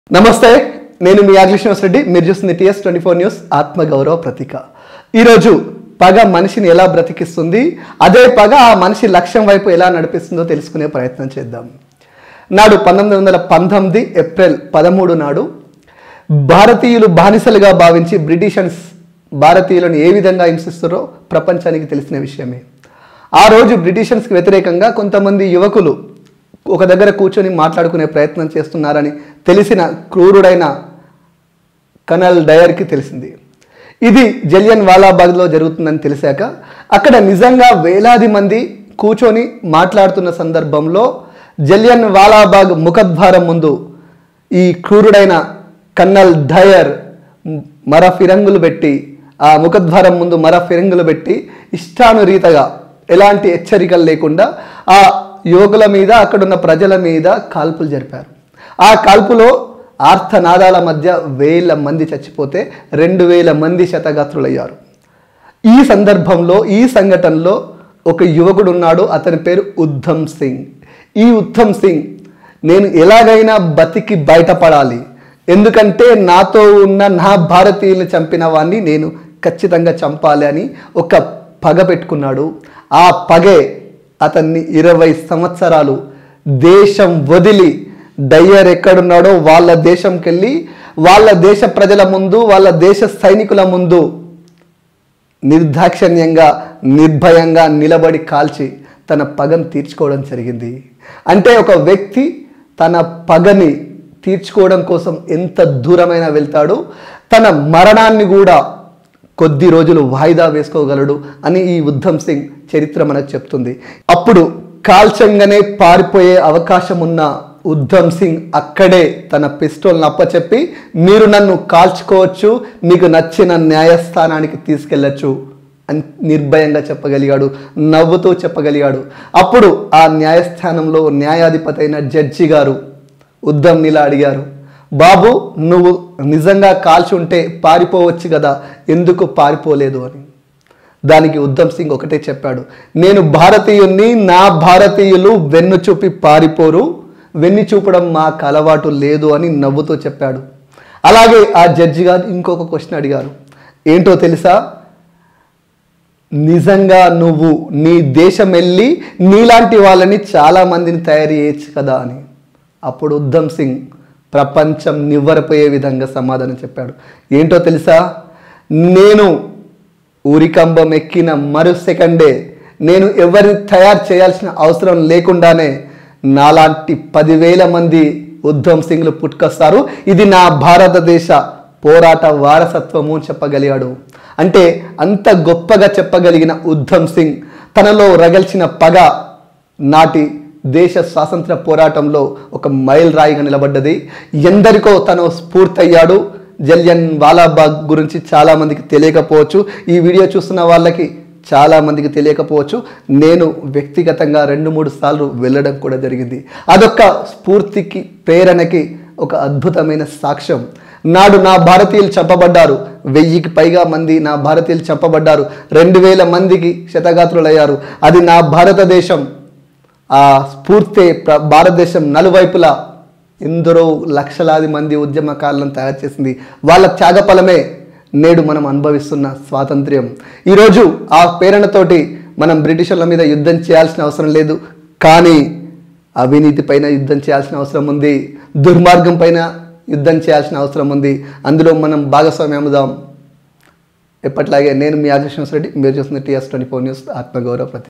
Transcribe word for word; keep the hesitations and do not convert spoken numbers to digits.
నమస్తే నేను మీ యాగ్లిష్ రెడ్డి మీరు చూస్తున్న టీఎస్ ట్వంటీ ఫోర్ న్యూస్ ఆత్మగౌరవ ప్రతీక. ఈరోజు పగ మనిషిని ఎలా బ్రతికిస్తుంది, అదే పగ ఆ మనిషి లక్ష్యం వైపు ఎలా నడిపిస్తుందో తెలుసుకునే ప్రయత్నం చేద్దాం. నాడు పంతొమ్మిది వందల పంతొమ్మిది ఏప్రిల్ పదమూడు నాడు భారతీయులు బానిసలుగా భావించి బ్రిటిషన్స్ భారతీయులను ఏ విధంగా హింసిస్తారో ప్రపంచానికి తెలిసిన విషయమే. ఆ రోజు బ్రిటిషన్స్కి వ్యతిరేకంగా కొంతమంది యువకులు ఒక దగ్గర కూర్చొని మాట్లాడుకునే ప్రయత్నం చేస్తున్నారని తెలిసిన క్రూరుడైన కర్నల్ డయర్కి తెలిసింది. ఇది జలియన్ వాలాబాగ్లో జరుగుతుందని తెలిసాక అక్కడ నిజంగా వేలాది మంది కూర్చొని మాట్లాడుతున్న సందర్భంలో జలియన్ వాలాబాగ్ ముఖద్వారం ముందు ఈ క్రూరుడైన కర్నల్ డయర్ మర ఫిరంగులు పెట్టి ఆ ముఖద్వారం ముందు మర ఫిరంగులు పెట్టి ఇష్టానురీతగా ఎలాంటి హెచ్చరికలు లేకుండా ఆ యువకుల మీద అక్కడున్న ప్రజల మీద కాల్పులు జరిపారు. ఆ కాల్పులో ఆర్తనాదాల మధ్య వేల మంది చచ్చిపోతే రెండు వేల మంది శతగాత్రులయ్యారు. ఈ సందర్భంలో ఈ సంఘటనలో ఒక యువకుడు ఉన్నాడు, అతని పేరు ఉద్ధమ్ సింగ్. ఈ ఉద్ధమ్ సింగ్ నేను ఎలాగైనా బతికి బయటపడాలి, ఎందుకంటే నాతో ఉన్న నా భారతీయుల్ని చంపిన వాడిని నేను ఖచ్చితంగా చంపాలి అని ఒక పగ పెట్టుకున్నాడు. ఆ పగే అతన్ని ఇరవై సంవత్సరాలు దేశం వదిలి డయ్యర్ ఎక్కడున్నాడో వాళ్ళ దేశంకి వెళ్ళి వాళ్ళ దేశ ప్రజల ముందు వాళ్ళ దేశ సైనికుల ముందు నిర్దాక్షిణ్యంగా నిర్భయంగా నిలబడి కాల్చి తన పగను తీర్చుకోవడం జరిగింది. అంటే ఒక వ్యక్తి తన పగని తీర్చుకోవడం కోసం ఎంత దూరమైనా వెళ్తాడు, తన మరణాన్ని కూడా కొద్ది రోజులు వాయిదా వేసుకోగలడు అని ఈ ఉద్ధమ్ సింగ్ చరిత్ర మనకు చెప్తుంది. అప్పుడు కాల్చంగానే పారిపోయే అవకాశం ఉన్న ఉద్ధమ్ సింగ్ అక్కడే తన పిస్టోల్ని అప్పచెప్పి మీరు నన్ను కాల్చుకోవచ్చు, మీకు నచ్చిన న్యాయస్థానానికి తీసుకెళ్ళచ్చు అని నిర్భయంగా చెప్పగలిగాడు, నవ్వుతూ చెప్పగలిగాడు. అప్పుడు ఆ న్యాయస్థానంలో న్యాయాధిపతి అయిన జడ్జి గారు ఉద్ధమ్ ఇలా అడిగారు, బాబు నువ్వు నిజంగా కాల్చి ఉంటే పారిపోవచ్చు కదా, ఎందుకు పారిపోలేదు అని. దానికి ఉద్ధమ్ సింగ్ ఒకటే చెప్పాడు, నేను భారతీయుణ్ణి, నా భారతీయులు వెన్ను చూపి పారిపోరు, వెన్ను చూపడం మాకు అలవాటు లేదు అని నవ్వుతూ చెప్పాడు. అలాగే ఆ జడ్జి గారు ఇంకొక క్వశ్చన్ అడిగారు, ఏంటో తెలుసా, నిజంగా నువ్వు నీ దేశం వెళ్ళి నీలాంటి వాళ్ళని చాలామందిని తయారు చేయొచ్చు కదా అని. అప్పుడు ఉద్ధమ్ సింగ్ ప్రపంచం నివ్వరపోయే విధంగా సమాధానం చెప్పాడు, ఏంటో తెలుసా, నేను ఊరికంబం ఎక్కిన మరు సెకండే నేను ఎవరిని తయారు చేయాల్సిన అవసరం లేకుండానే నాలాంటి పదివేల మంది ఉద్ధమ్ సింగ్లు పుట్టుకొస్తారు, ఇది నా భారతదేశ పోరాట వారసత్వము చెప్పగలిగాడు. అంటే అంత గొప్పగా చెప్పగలిగిన ఉద్ధమ్ సింగ్ తనలో రగల్చిన పగ నాటి దేశ స్వాతంత్ర పోరాటంలో ఒక మైల్ రాయిగా నిలబడ్డది. ఎందరికో తను స్ఫూర్తయ్యాడు. జలియన్ వాలాబాగ్ గురించి చాలామందికి తెలియకపోవచ్చు, ఈ వీడియో చూస్తున్న వాళ్ళకి చాలామందికి తెలియకపోవచ్చు. నేను వ్యక్తిగతంగా రెండు మూడు సార్లు వెళ్ళడం కూడా జరిగింది. అదొక స్ఫూర్తికి ప్రేరణకి ఒక అద్భుతమైన సాక్ష్యం. నాడు నా భారతీయులు చంపబడ్డారు, వెయ్యికి పైగా మంది నా భారతీయులు చంపబడ్డారు, రెండు వేల మందికి శతగాత్రులయ్యారు. అది నా భారతదేశం ఆ స్ఫూర్తి భారతదేశం నలువైపులా ఎందరో లక్షలాది మంది ఉద్యమకారులను తయారు చేసింది. వాళ్ళ త్యాగఫలమే నేడు మనం అనుభవిస్తున్న స్వాతంత్ర్యం. ఈరోజు ఆ ప్రేరణతోటి మనం బ్రిటిషర్ల మీద యుద్ధం చేయాల్సిన అవసరం లేదు, కానీ అవినీతి పైన యుద్ధం చేయాల్సిన అవసరం ఉంది, దుర్మార్గం పైన యుద్ధం చేయాల్సిన అవసరం ఉంది. అందులో మనం భాగస్వామ్యం అవుదాం. ఎప్పట్లాగే నేను మీ యాగ్లిష్ రెడ్డి, మీరు చూస్తున్న టీఎస్ ట్వంటీ ఫోర్ న్యూస్ ఆత్మగౌరవ ప్రతి